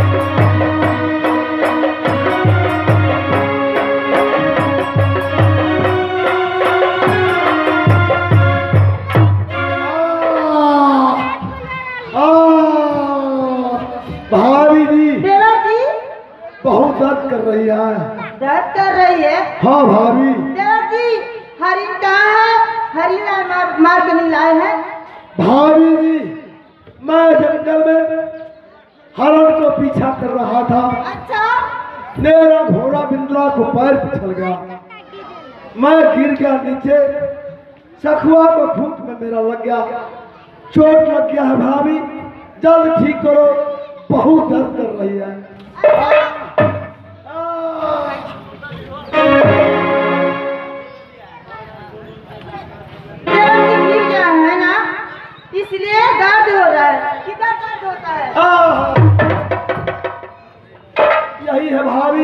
भाभी जी देवर जी बहुत दर्द कर रही है। दर्द कर रही है? हाँ भाभी। देवर जी हरिन कहाँ है? हरिन मार के नहीं लाए हैं? भाभी जी मैं जंगल में हरण को पीछा कर रहा था। अच्छा। मेरा घोड़ा बिंद्रा को पैर फिसल गया, मैं गिर गया नीचे, सखुआ को फूट में मेरा लग गया, चोट लग गया है। भाभी जल्द ठीक करो, बहुत दर्द कर रही है। गिर गया है ना, इसलिए दर्द हो रहा है। कितना दर्द होता है? यही है भाभी।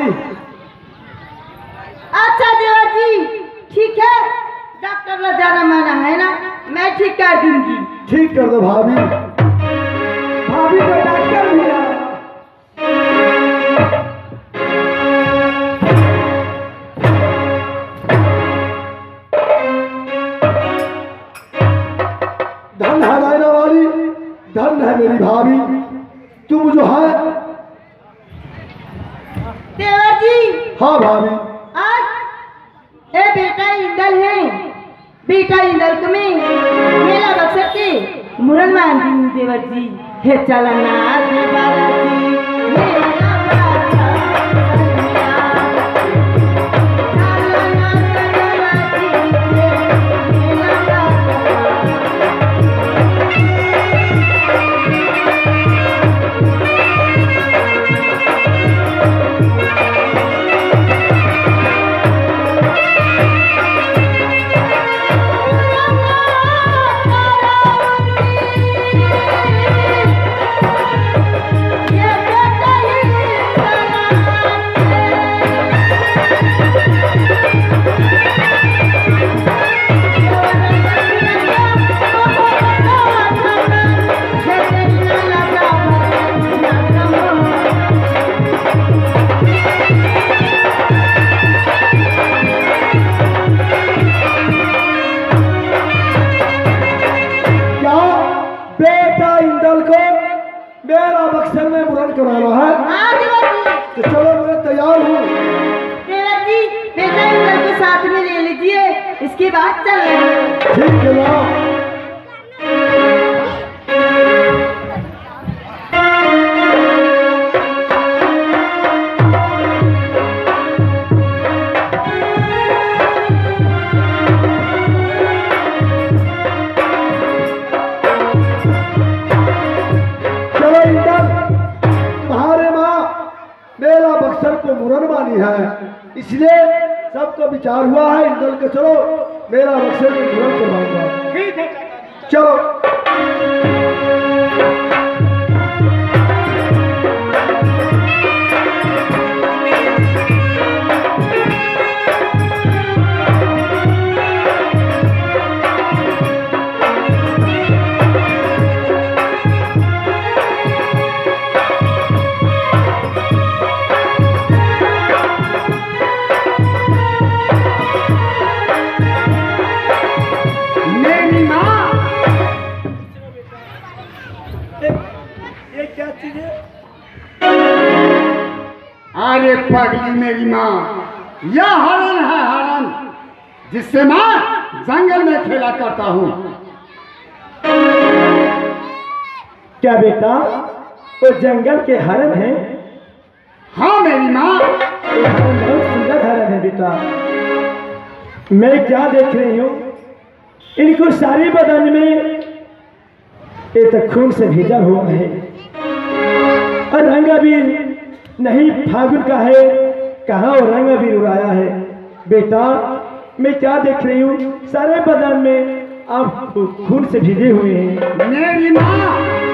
अच्छा देवर जी ठीक है, डॉक्टर ने जाना माना है ना, मैं ठीक कर दूंगी। ठीक कर दो भाभी। भाभी को डॉक्टर भी है। धन है नायना वाली, धन है मेरी भाभी, तुम जो है। देवर जी हाँ भाभी। आज ए बेटा इंदल है, बेटा इंदल में मेला बक्सर के मुरन मान दी देवर जी। हे चलना देवर जी मेला बक्सर सैया, चलना देवर जी मेला मेरा बक्सर में मुरन कराना है। तो चलो मैं तैयार हूँ। देवर जी बेटा इंदल को साथ में ले लीजिए, इसके बाद चलेंगे। ठीक है ना। मेरा बक्सर को मुरन मानी है, इसलिए सबको विचार हुआ है इंदल के चलो मेरा बक्सर को मुरन करवाऊंगा। ठीक है चलो। अरे पगली मेरी माँ, यह हरण है, हरण जिससे मैं जंगल में खेला करता हूँ। क्या बेटा वो जंगल के हरण हैं? हाँ मेरी माँ। ये हरण बहुत सुंदर हरण है बेटा। मैं क्या देख रही हूँ, इनको सारे बदन में ये तो खून से भेजा हुआ है और रंग अबीर नहीं फागुन का है, कहाँ वो रंग अबीर उड़ाया है। बेटा मैं क्या देख रही हूँ, सारे बदन में आप खून से भीगे हुए हैं। मेरी माँ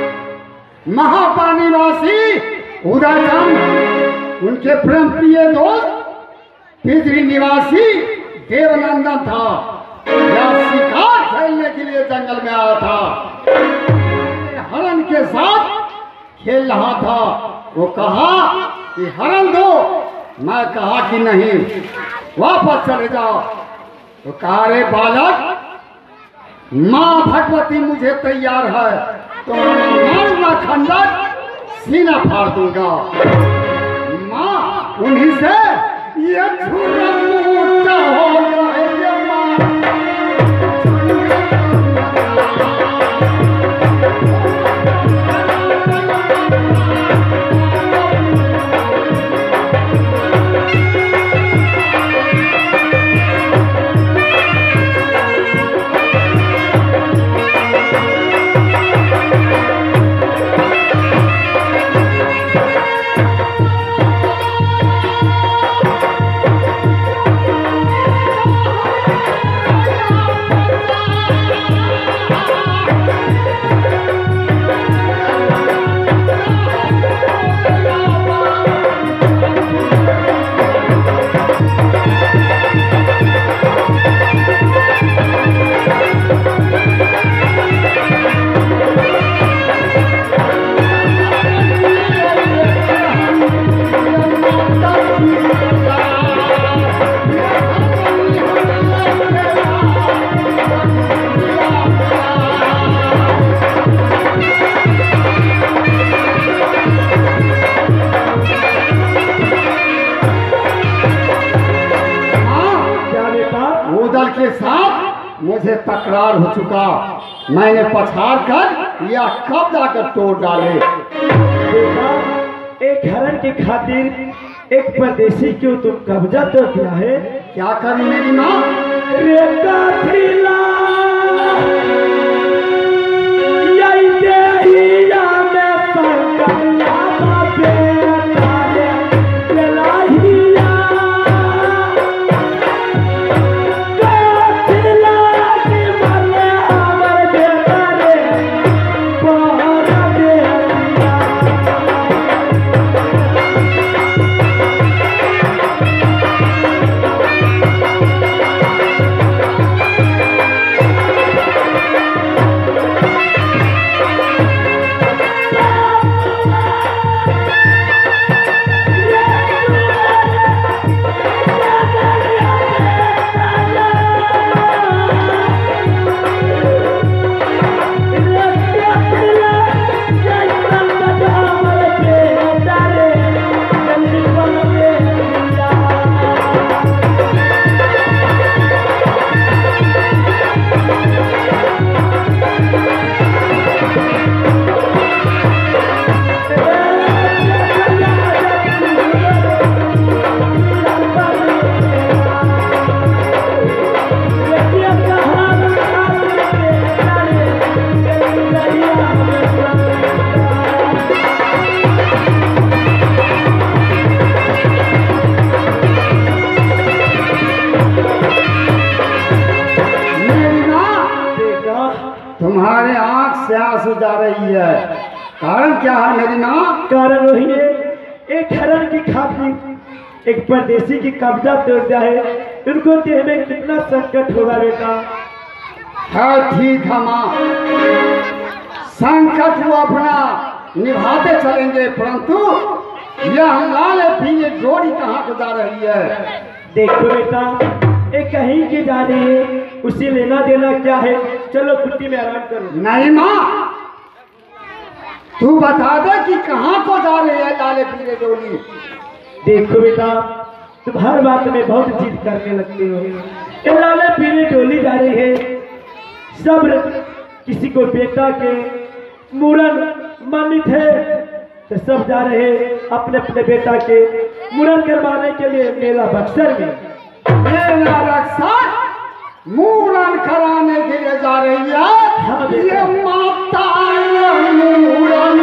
महापानीवासी उदयचंद उनके प्रेम प्रिय दोस्त पितरी निवासी देवनंदन था। यह शिकार खेलने के लिए जंगल में आया था, हरण के साथ खेल रहा था। वो कहा कि हरण दो, मैं कहा कि नहीं, वापस चले जाओ। तो कहा रे बालक, माँ भगवती मुझे तैयार है, तो मारूंगा खंडक, सीना फाड़ दूंगा। माँ उन्हीं से ये छुरा मोटा हो गया ये माँ। के साथ मुझे तकरार हो चुका, मैंने पछाड़ कर या कब जाकर तोड़ डाले। देखा, एक हरण की खातिर एक परदेसी क्यों तुम कब्जा तो किया है। क्या करूं मेरी माँ? तुम्हारे आंख से आंसू जा रही है, कारण क्या है मेरी माँ? कारण वही है, एक हरण की खातिर एक परदेसी की कब्जा तोड़ दिया है। उनको देह में कितना संकट होगा बेटा। हाँ ठीक है माँ, संकट वो अपना निभाते चलेंगे, परंतु यह लाल पीले जोड़ी कहाँ को जा रही है? देखो बेटा, एक कहीं की जा रही है, उसे लेना देना क्या है। चलो कुट्टी में आराम करो। नहीं माँ, तू बता दे कि कहाँ को जा रही है लाले पीले डोली। देखो बेटा, तुम हर बात में बहुत जिद करने लगते हो। ये लाले पीले डोली जा रही है, सब किसी को बेटा के मुरन मानित है तो सब जा रहे अपने अपने बेटा के मुरन करवाने के लिए मेला बक्सर में। मेला बक्सर मुरन कराने के लिए जा रही है। ये माता मुरन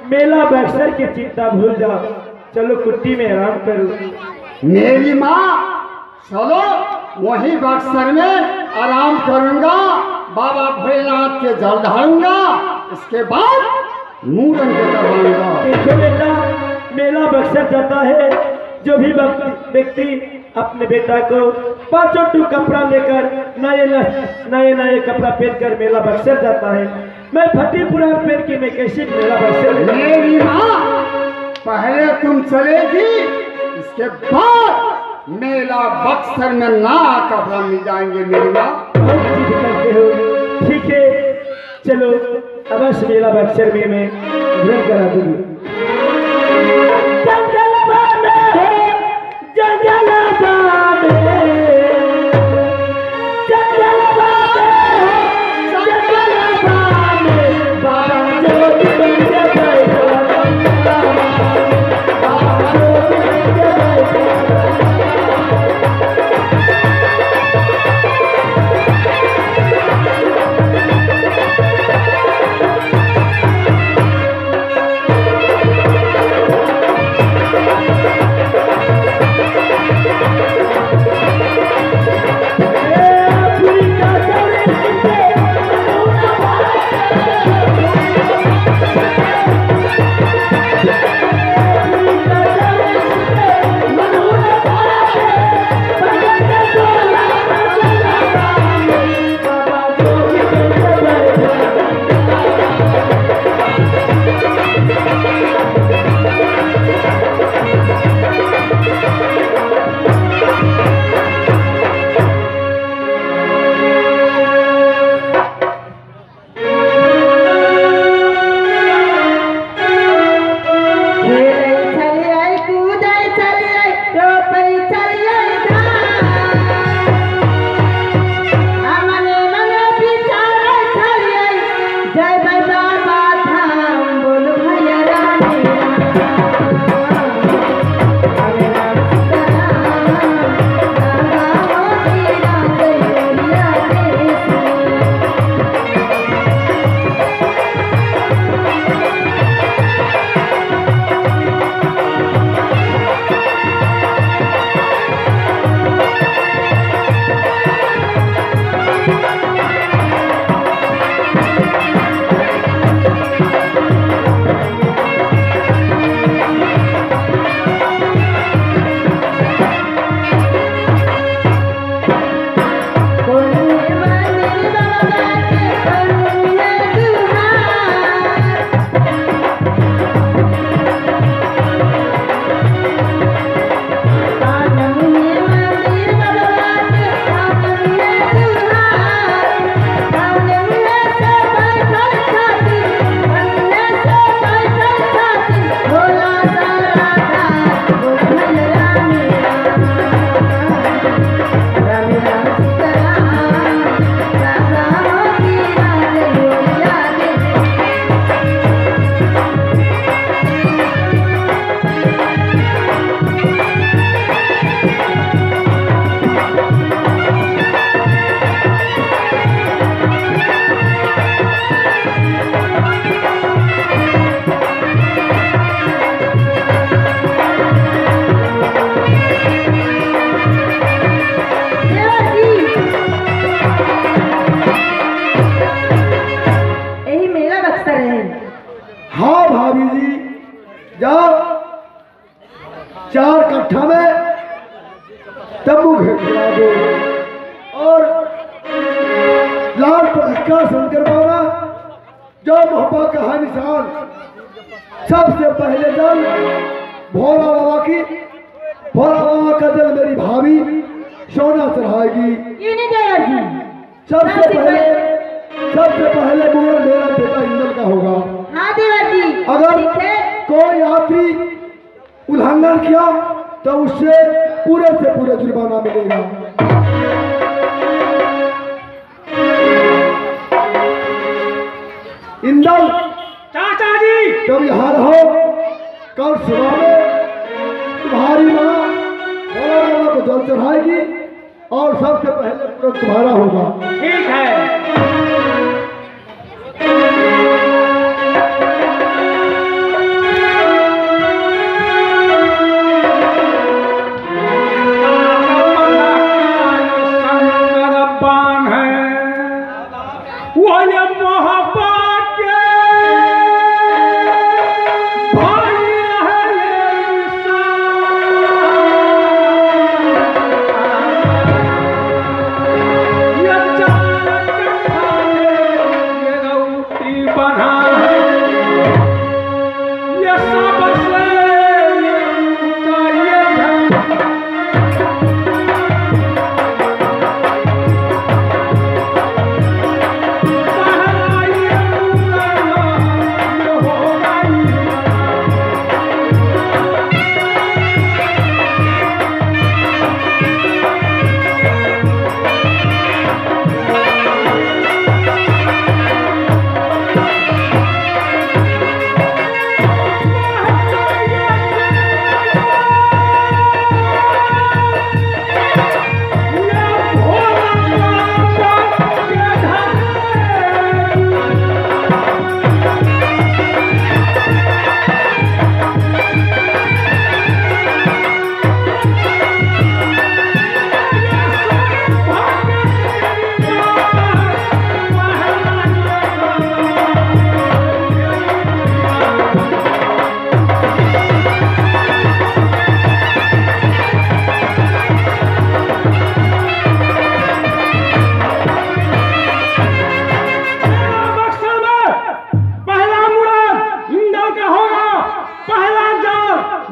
मेला बक्सर की चिंता भूल जाओ, चलो कुट्टी में आराम करो। मेरी माँ चलो वहीं बक्सर में आराम करूंगा, बाबा भोलेनाथ के जल ढालूंगा, इसके बाद मूरन के करवाऊंगा। देखो बेटा, मेला बक्सर जाता है, जो भी व्यक्ति अपने बेटा को 5 टू कपड़ा लेकर नए नए कपड़ा पहनकर मेला बक्सर जाता है, मैं फटी पुरान पहन के मैं कैसे मेला बक्सर। मेरी माँ पहले तुम चलेगी, इसके बाद मेला बक्सर में ना कपड़ा मिल जाएंगे। मेरी माँ बहुत जिद करते हो, ठीक है चलो अवश्य मेला बक्सर में मैं भ्रमण करा दूंगी। जाओ 4 कट्ठा में तंबू घेरा दो और लाल पटका शंकर बाबा जो मोहब्बत का है निशान सबसे पहले जल भोला बाबा की, भोला बाबा का जल मेरी भाभी सोना चढ़ाएगी। ये नहीं जाएगा जी। सबसे पहले मूरन मेरा बेटा इंदल का होगा। हाँ देवा जी। अगर कोई यात्री उल्लंघन किया तो उससे पूरे से पूरे जुर्माना मिलेगा। इंदल चाचा जी तुम यहाँ रहो, कल सुबह में तुम्हारी माँ भोला बाबा को जल चढ़ाएगी और सबसे पहले पूरा तुम्हारा होगा। ठीक है।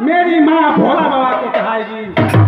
मेरी माँ भोला बाबा को कहाएगी।